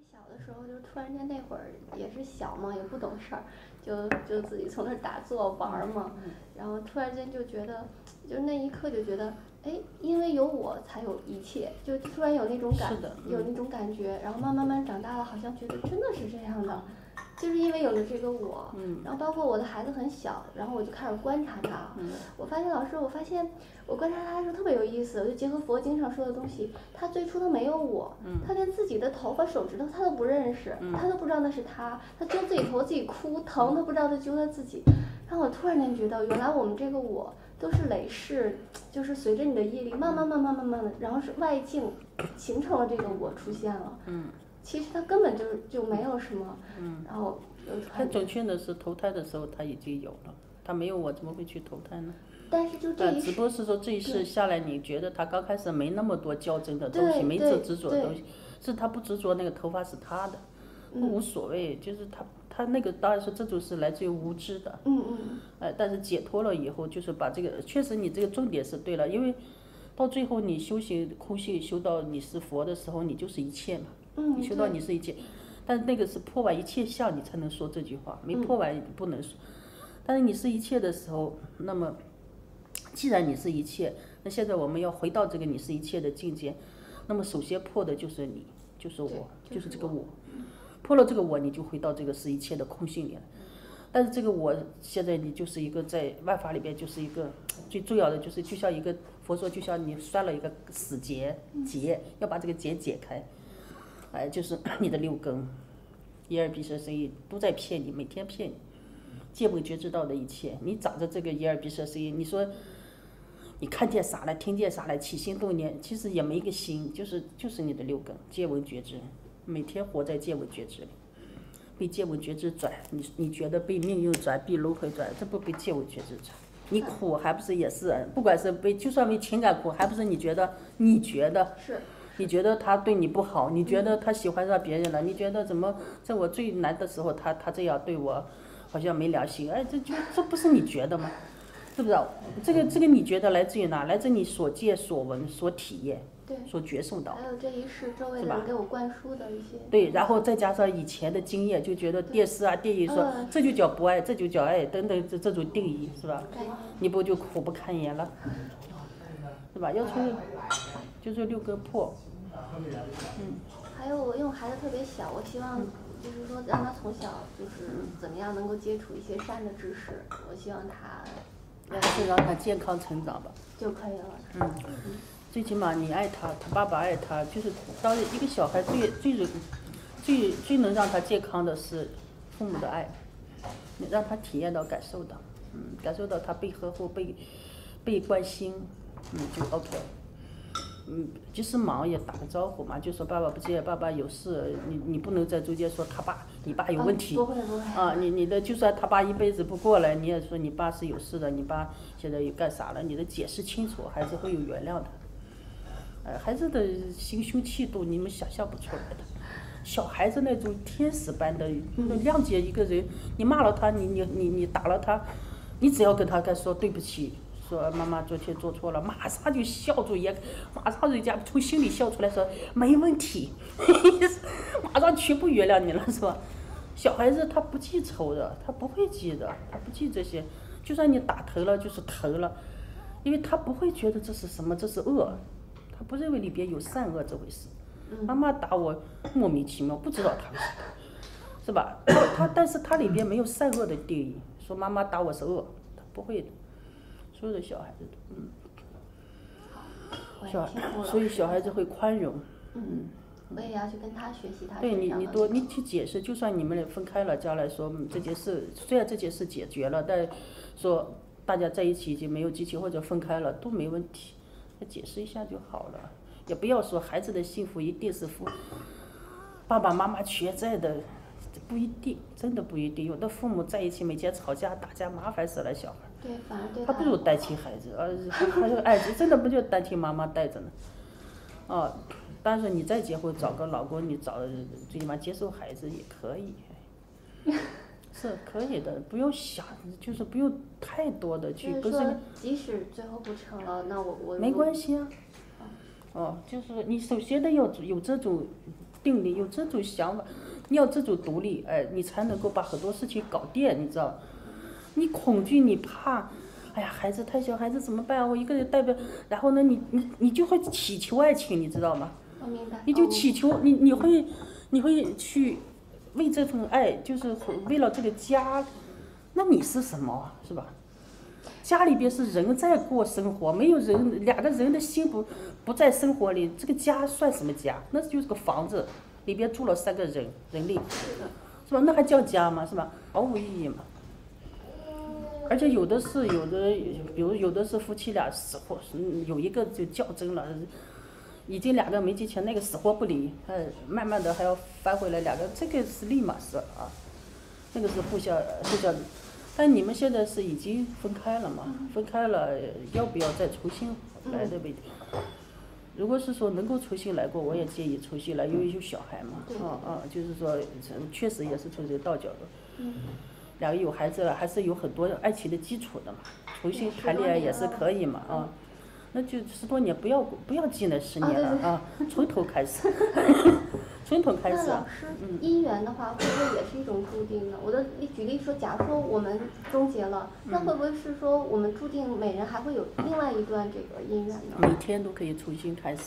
小的时候就突然间那会儿也是小嘛，也不懂事儿，就自己从那儿打坐玩嘛，然后突然间就觉得，就那一刻就觉得，哎，因为有我才有一切，就突然有那种有那种感觉，然后慢慢长大了，好像觉得真的是这样的。就是因为有了这个我，然后包括我的孩子很小，然后我就开始观察他。我发现我观察他的时候特别有意思，我就结合佛经上说的东西，他最初他没有我，他连自己的头发手指头他都不认识，他都不知道那是他揪自己头自己哭疼，他不知道他揪他自己。然后我突然间觉得，原来我们这个我都是累世，就是随着你的业力慢慢的，然后是外境形成了这个我出现了。其实他根本就没有什么，然后很准确的是投胎的时候他已经有了，他没有我怎么会去投胎呢？ 但是就这一世， 只不过是说这一世下来，你觉得他刚开始没那么多较真的东西，没这执着的东西，是他不执着那个头发是他的，无所谓，就是他那个当然是这种是来自于无知的，但是解脱了以后，就是把这个确实你这个重点是对了，因为到最后你修行空性修到你是佛的时候，你就是一切嘛。你修到你是一切，但是那个是破完一切相，你才能说这句话，没破完不能说。但是你是一切的时候，那么既然你是一切，那现在我们要回到这个你是一切的境界，那么首先破的就是你，就是我，就是这个我。破了这个我，你就回到这个是一切的空性里了。但是这个我现在你就是一个在万法里边就是一个最重要的，就是就像一个佛说，就像你拴了一个死结，要把这个结解开。就是你的六根，一二鼻舌身意都在骗你，每天骗你，见闻觉知道的一切，你长着这个一二鼻舌身意，你说你看见啥了，听见啥了，起心动念，其实也没个心，就是你的六根，见闻觉知，每天活在见闻觉知里，被见闻觉知转，你觉得被命运转，被轮回转，这不被见闻觉知转，你苦还不是也是，不管是就算为情感苦，还不是你觉得是。 你觉得他对你不好，你觉得他喜欢上别人了，你觉得怎么在我最难的时候他这样对我，好像没良心，这不是你觉得吗？是不是？这个你觉得来自于哪？来自你所见所闻所体验，所觉受到。 还有这一世周围的人给我灌输的一些。 对，然后再加上以前的经验，就觉得电视啊电影说这就叫不爱，这就叫爱等等这种定义是吧？你不就苦不堪言了，是吧？要从就是六根破。 还有因为我孩子特别小，我希望就是说让他从小就是怎么样能够接触一些善的知识，我希望他是让他健康成长吧就可以了。 最起码你爱他，他爸爸爱他，就是当一个小孩最能让他健康的是父母的爱，你让他体验到感受到，感受到他被呵护被关心，就 OK。即使忙也打个招呼嘛，就说爸爸不见，爸爸有事，你不能在中间说你爸有问题。 不会。 你的就算他爸一辈子不过来，你也说你爸是有事的，你爸现在又干啥了？你的解释清楚，孩子会有原谅的。孩子的心胸气度你们想象不出来的，小孩子那种天使般的谅解一个人，你骂了他，你打了他，你只要跟他说对不起。说妈妈昨天做错了，马上就笑住也，马上人家从心里笑出来说没问题，马上全部原谅你了是吧？小孩子他不记仇的，他不会记的，他不记这些，就算你打疼了就是疼了，因为他不会觉得这是什么，这是恶，他不认为里边有善恶这回事。妈妈打我莫名其妙，不知道他是吧？但是他里边没有善恶的定义，说妈妈打我是恶，他不会的。所有的小孩子都，所以小孩子会宽容。 我也要去跟他学习他。 对你去解释，就算你们俩分开了，将来说这件事，虽然这件事解决了，但说大家在一起已经没有激情或者分开了都没问题，解释一下就好了。也不要说孩子的幸福一定是爸爸妈妈全在的，不一定，真的不一定。有的父母在一起每天吵架打架，麻烦死了小孩。 对，反而对他不如单亲孩子，还有爱子，真的不就单亲妈妈带着呢？但是你再结婚找个老公，你最起码接受孩子也可以，是可以的，不用想，就是不用太多的去，不是。 即使最后不成了，那我没关系啊。就是你首先得要有这种定力，有这种想法，你要这种独立，哎，你才能够把很多事情搞定，你知道？你恐惧，你怕，哎呀，孩子太小，孩子怎么办？我一个人带不，然后呢，你就会祈求爱情，你知道吗？ 我明白。 你就祈求你会去为这份爱，就是为了这个家，那你是什么，是吧？家里边是人在过生活，没有人，两个人的心不在生活里，这个家算什么家？那就是个房子，里边住了3个人力，是吧？那还叫家吗？是吧？毫无意义嘛。而且有的，比如有的是夫妻俩死活，有一个就较真了，已经2个没结钱，那个死活不离，慢慢的还要翻回来2个，这个是立马是啊，那个是互相。但你们现在是已经分开了嘛？分开了，要不要再重新来的问题？如果是说能够重新来过，我也建议重新来，因为有小孩嘛。就是说，确实也是从人道角度。2个有孩子了，还是有很多爱情的基础的嘛。重新谈恋爱也是可以嘛啊。那就10多年，不要记那10年了啊，从头开始。从头开始。 那老师，姻缘的话，会不会也是一种注定呢？举例说，假如说我们终结了，那会不会是说我们注定每人还会有另外一段这个姻缘呢？ 每天都可以重新开始。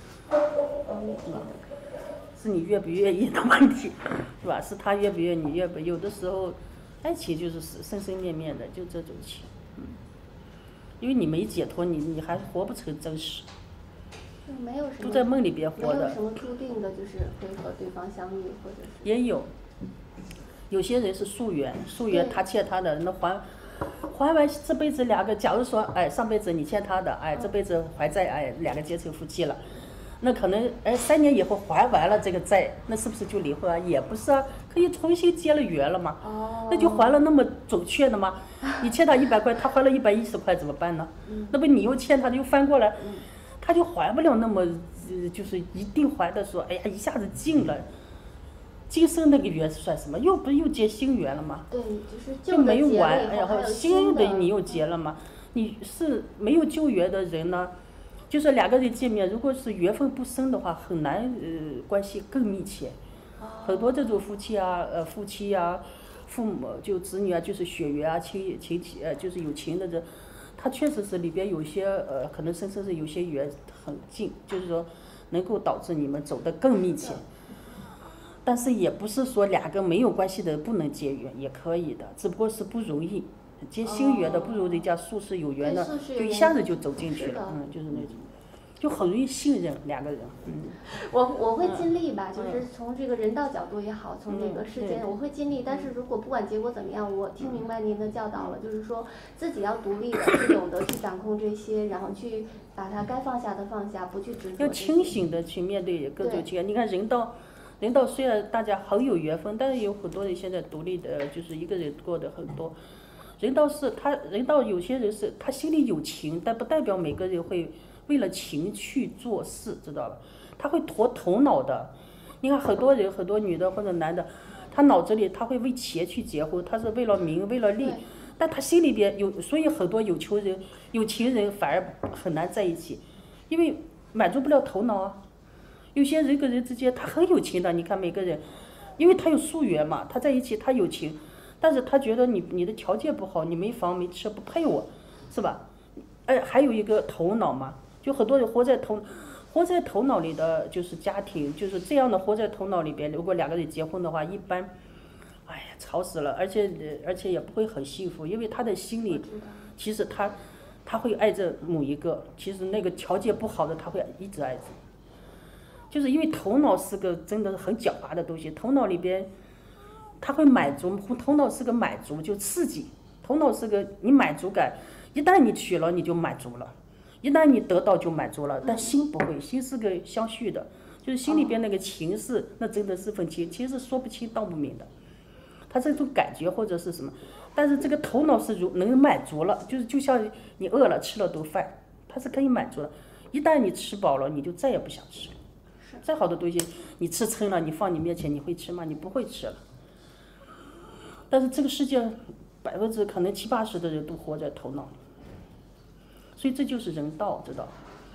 是你愿不愿意的问题，是吧？是他愿不愿意，你愿不？有的时候，爱情就是生生面面的，就这种情。因为你没解脱，你还活不成真实。 没有什么都在梦里边活的。 没有什么注定的，就是会和对方相遇，或者是。 也有些人是夙愿，他欠他的，那还完这辈子2个，假如说上辈子你欠他的，这辈子还债，2个结成夫妻了，那可能3年以后还完了这个债，那是不是就离婚啊？也不是啊，可以重新结了缘了嘛。那就还了那么准确的吗？你欠他100块，他还了110块怎么办呢？那不你又欠他的又翻过来。他就还不了那么，就是一定还的说，哎呀，一下子尽了，今生那个缘算什么？又结新缘了吗？ 对，就是就没完， 然后新的你又结了吗？你是没有旧缘的人呢，就是2个人见面，如果是缘分不深的话，很难关系更密切。很多这种夫妻啊，父母就子女啊，就是血缘啊，亲戚就是有情的人。他确实是里边有些可能甚至是有些缘很近，就是说能够导致你们走得更密切。但是也不是说2个没有关系的不能结缘，也可以的，只不过是不容易结新缘的，不如人家素是有缘的，就一下子就走进去了，就是那种。就很容易信任2个人。 我会尽力吧，就是从这个人道角度也好，从这个世间我会尽力。但是如果不管结果怎么样，我听明白您的教导了，就是说自己要独立的，去懂得去掌控这些，然后去把它该放下的放下，不去执着。 要清醒的去面对各种情感。你看人道虽然大家很有缘分，但是有很多人现在独立的，就是一个人过的很多。人道有些人是他心里有情，但不代表每个人会为了情去做事，知道吧？他会拖头脑的。你看很多人，很多女的或者男的，他脑子里他会为钱去结婚，他是为了名为了利，但他心里边所以很多有情人反而很难在一起，因为满足不了头脑啊。有些人跟人之间他很有情的，你看每个人，因为他有夙缘嘛，他在一起他有情，但是他觉得你的条件不好，你没房没车不配我，是吧？还有一个头脑嘛。就很多人活在头脑里的就是家庭，就是这样的活在头脑里边。如果2个人结婚的话，一般，哎呀，吵死了，而且也不会很幸福，因为他的心里，其实他会爱着某一个，其实那个条件不好的他会一直爱着，就是因为头脑是个真的很狡猾的东西，头脑里边，他会满足，头脑是个满足，就刺激，头脑是个你满足感，一旦你取了你就满足了。一旦你得到就满足了，但心不会，心是个相续的，就是心里边那个情是，那真的是份情，其实是说不清道不明的，它是一种感觉或者是什么，但是这个头脑是能满足了，就像你饿了吃了顿饭，它是可以满足的，一旦你吃饱了，你就再也不想吃了，再好的东西你吃撑了，你放你面前你会吃吗？你不会吃了。但是这个世界可能70%-80%的人都活在头脑里。所以这就是人道，知道？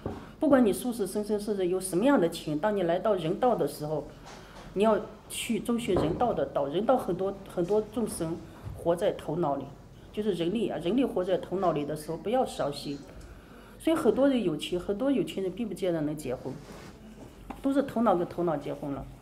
不管你出世生生世世有什么样的情，当你来到人道的时候，你要去遵循人道的道。人道很多众生活在头脑里，就是人力活在头脑里的时候，不要伤心。所以很多人有情，很多有情人并不见得能结婚，都是头脑跟头脑结婚了，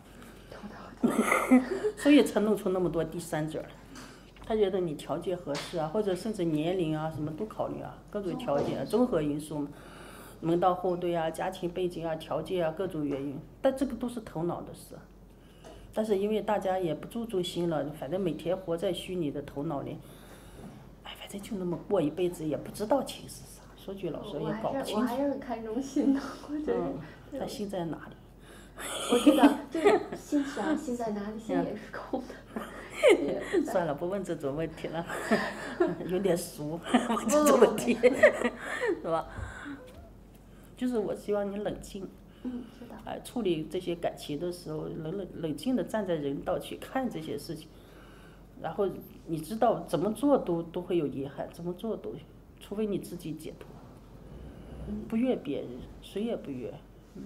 所以才弄出那么多第三者。他觉得你条件合适啊，或者甚至年龄啊，什么都考虑啊，各种条件综合因素嘛。门当户对啊，家庭背景啊，条件啊，各种原因，但这个都是头脑的事。但是因为大家也不注重心了，反正每天活在虚拟的头脑里，哎，反正就那么过一辈子，也不知道情是啥。说句老实话，也搞不清楚。 我还是很看重心的，我觉得。 他心在哪里？ 我知道，就是心是啊，心在哪里？心也是空的。 算了，不问这种问题了，有点俗，问这种问题，是吧？就是我希望你冷静， 是的。 处理这些感情的时候，冷静的站在人道去看这些事情，然后你知道怎么做都会有遗憾，怎么做都，除非你自己解脱，不怨别人，谁也不怨，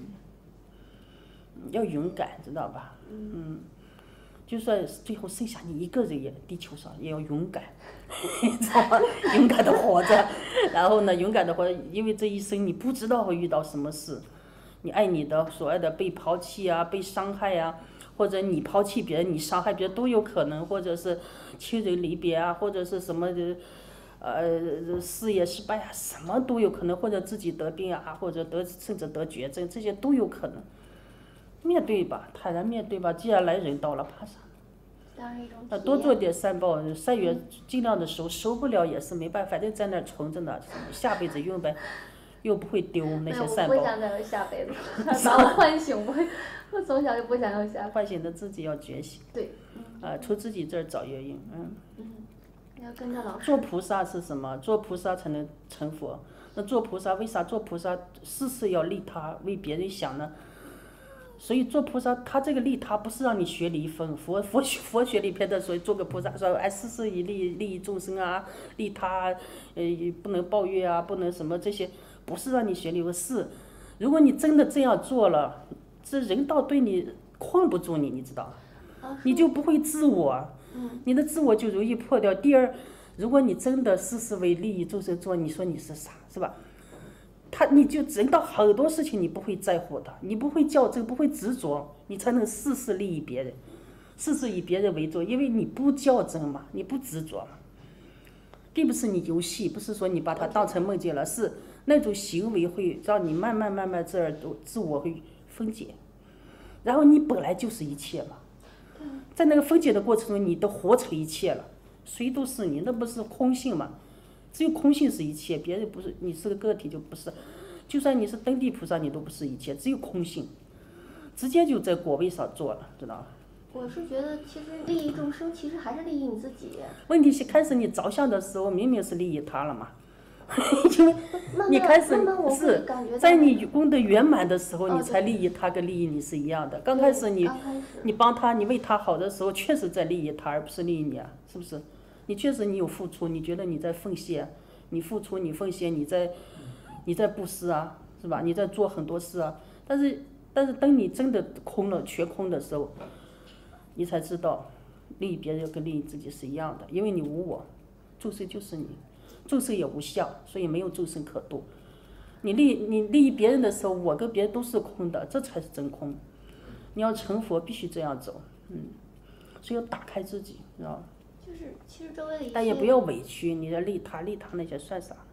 要勇敢，知道吧？就算最后剩下你一个人也，地球上也要勇敢，知道吗？勇敢的活着，然后呢，勇敢的活着，因为这一生你不知道会遇到什么事，你爱你的所谓的被抛弃啊，被伤害啊，或者你抛弃别人，你伤害别人都有可能，或者是亲人离别啊，或者是什么的，事业失败啊，什么都有可能，或者自己得病啊，或者甚至得绝症，这些都有可能。面对吧，坦然面对吧。既然来人道了，怕啥？多做点善报，善缘尽量的收不了也是没办法，反正在那儿存着呢，下辈子用呗，又不会丢那些善报。 我不想再有下辈子，把我唤醒，我从小就不想要下辈子。 唤醒的自己要觉醒。 对。 从自己这儿找原因， 要跟着老师。 做菩萨是什么？做菩萨才能成佛。那做菩萨为啥做菩萨事事要利他，为别人想呢？所以做菩萨，他这个利他不是让你学离分，佛学里边的，所以做个菩萨说，事事以利益众生啊，利他，不能抱怨啊，不能什么这些，不是让你学离分，是，如果你真的这样做了，这人道对你困不住你，你知道，你就不会自我，你的自我就容易破掉。第二，如果你真的事事为利益众生做，你说你是啥，是吧？你就人到很多事情你不会在乎的，你不会较真，不会执着，你才能事事利益别人，事事以别人为重，因为你不较真嘛，你不执着嘛，并不是你游戏，不是说你把它当成梦境了，是那种行为会让你慢慢这儿都自我会分解，然后你本来就是一切嘛，在那个分解的过程中，你都活成一切了，谁都是你，那不是空性嘛？只有空性是一切，别人不是，你是个个体就不是，就算你是登地菩萨，你都不是一切，只有空性，直接就在果位上做了，知道吗？ 我是觉得，其实利益众生，其实还是利益你自己。 问题是开始你着相的时候，明明是利益他了嘛，因为你开始是在你功德圆满的时候，你才利益他，跟利益你是一样的。刚开始你帮他，你为他好的时候，确实在利益他，而不是利益你啊，是不是？你确实你有付出，你觉得你在奉献，你付出你奉献，你在布施啊，是吧？你在做很多事啊，但是当你真的空了全空的时候，你才知道利益别人跟利益自己是一样的，因为你无我，众生就是你，众生也无相，所以没有众生可度。你利益别人的时候，我跟别人都是空的，这才是真空。你要成佛必须这样走，所以要打开自己，知道吗？ 就是其实周围的一些， 但也不要委屈，你的利他那些算啥？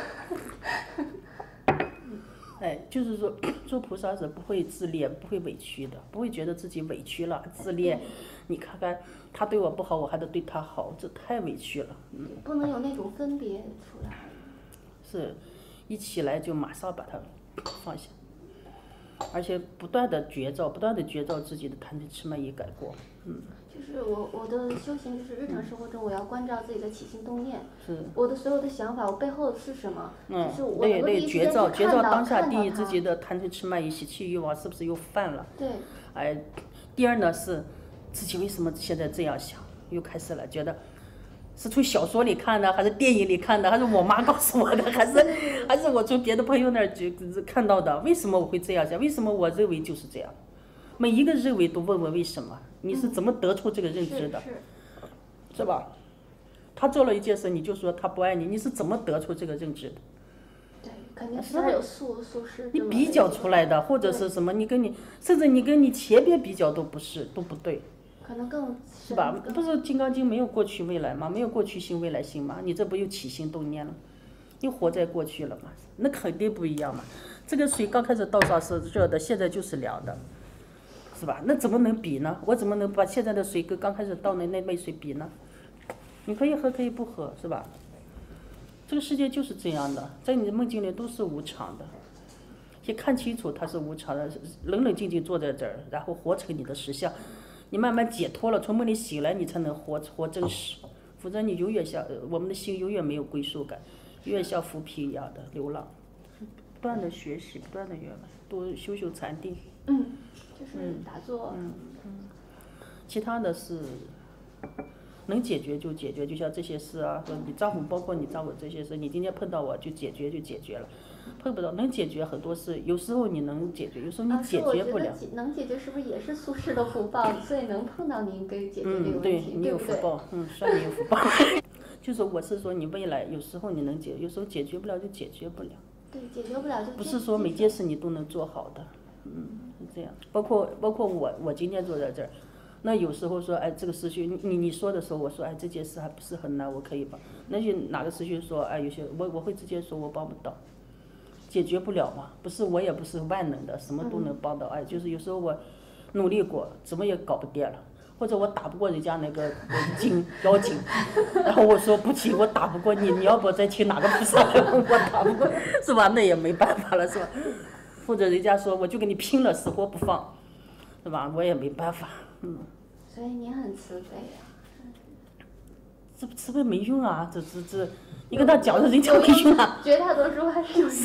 就是说做菩萨是不会自恋，不会委屈的，不会觉得自己委屈了自恋。你看看他对我不好，我还得对他好，这太委屈了。 不能有那种分别出来。 是，一起来就马上把它放下，而且不断的觉照自己的贪嗔痴慢疑改过。 就是我的修行，就是日常生活中我要关照自己的起心动念， 是我的所有的想法，我背后是什么？就是我对对，觉照当下，第一自自己的贪嗔痴慢疑习气欲望是不是又犯了？ 对。 第二呢是自己为什么现在这样想，又开始了，觉得是从小说里看的，还是电影里看的，还是我妈告诉我的，还是我从别的朋友那儿就看到的？为什么我会这样想？为什么我认为就是这样？每一个认为都问问为什么？你是怎么得出这个认知的？是吧？他做了一件事，你就说他不爱你，你是怎么得出这个认知的？ 对，肯定是有素师。 你比较出来的，或者是什么？甚至你跟你前边比较都不对。 可能更是吧？不是《金刚经》没有过去未来吗？没有过去性未来性吗？你这不又起心动念了，又活在过去了吗？那肯定不一样嘛。这个水刚开始倒上是热的，现在就是凉的，是吧？那怎么能比呢？我怎么能把现在的水跟刚开始倒的那杯水比呢？你可以喝，可以不喝，是吧？这个世界就是这样的，在你的梦境里都是无常的。先看清楚它是无常的，冷冷静静坐在这儿，然后活成你的实相。你慢慢解脱了，从梦里醒来，你才能活真实。否则你永远像我们的心永远没有归属感，永远像浮萍一样的流浪。不断的学习，不断的圆满，多修禅定。 就是打坐。 其他的是能解决就解决，就像这些事啊，说你丈夫，包括你丈夫这些事，你今天碰到我就解决了，碰不到能解决很多事，有时候你能解决，有时候你解决不了。 能解决是不是也是苏轼的福报？所以能碰到您可以解决这个问题， 对你有福报，算你有福报。就是我是说你未来有时候你能解，有时候解决不了就解决不了。 对，解决不了就不是说每件事你都能做好的，是这样。包括我今天坐在这儿。那有时候说，哎，这个师兄，你说的时候，我说，哎，这件事还不是很难，我可以帮。那些哪个师兄说，哎，有些我会直接说我帮不到，解决不了嘛。不是我也不是万能的，什么都能帮到。哎，就是有时候我努力过，怎么也搞不定了，或者我打不过人家那个妖精，然后我说不行，我打不过你，你要不再请哪个菩萨来，我打不过，是吧？那也没办法了，是吧？或者人家说我就跟你拼了，死活不放，是吧？我也没办法。 所以您很慈悲啊。 这慈悲没用啊，你跟他讲了，人家没用啊。 绝大多数还是有用。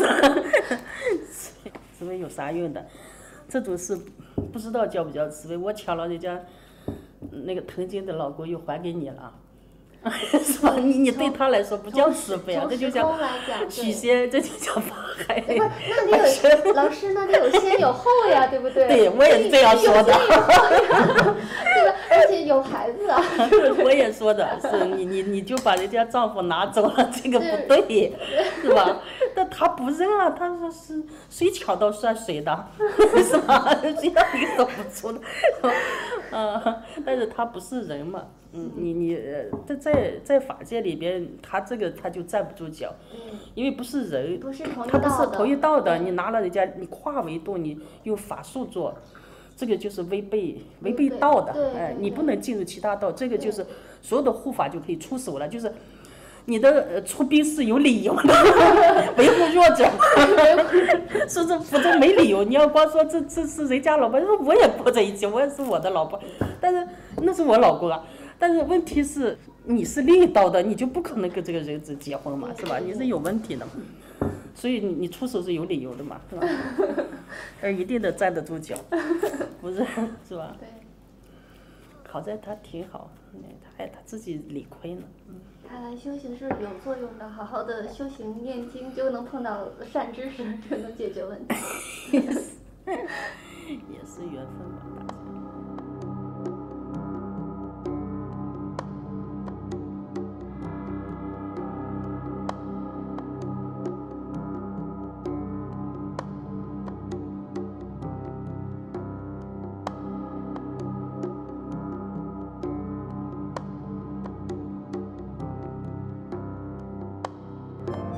慈悲有啥用的？这种事不知道叫不叫慈悲？我抢了人家那个藤井的老公，又还给你了。是吧？你对他来说不叫慈悲啊，这就叫许仙，这就叫法海。 不是，那得有老师，那得有先有后呀，对不对？ 对，我也是这样说的。 对吧？而且有孩子啊。 我也说的是你就把人家丈夫拿走了，这个不对，是吧？但他不认啊，他说是谁抢到算谁的，是吧？谁让你走不出的？但是他不是人嘛。你在法界里边，他就站不住脚，因为不是人，他不是同一道的。你拿了人家，你跨维度，你用法术做，这个就是违背道的。哎，你不能进入其他道，这个就是所有的护法就可以出手了，就是你的出兵是有理由的，维护弱者，甚至否则没理由。你要光说这是人家老婆，我也过在一起，我也是我的老婆，但是那是我老公啊。但是问题是，你是另一道的，你就不可能跟这个人结婚嘛，是吧？你是有问题的嘛，所以你出手是有理由的嘛，是吧？而一定得站得住脚，不是是吧？ 对。 好在他挺好，他自己理亏呢。 看来修行是有作用的，好好的修行念经就能碰到善知识，就能解决问题。 也是缘分吧。大家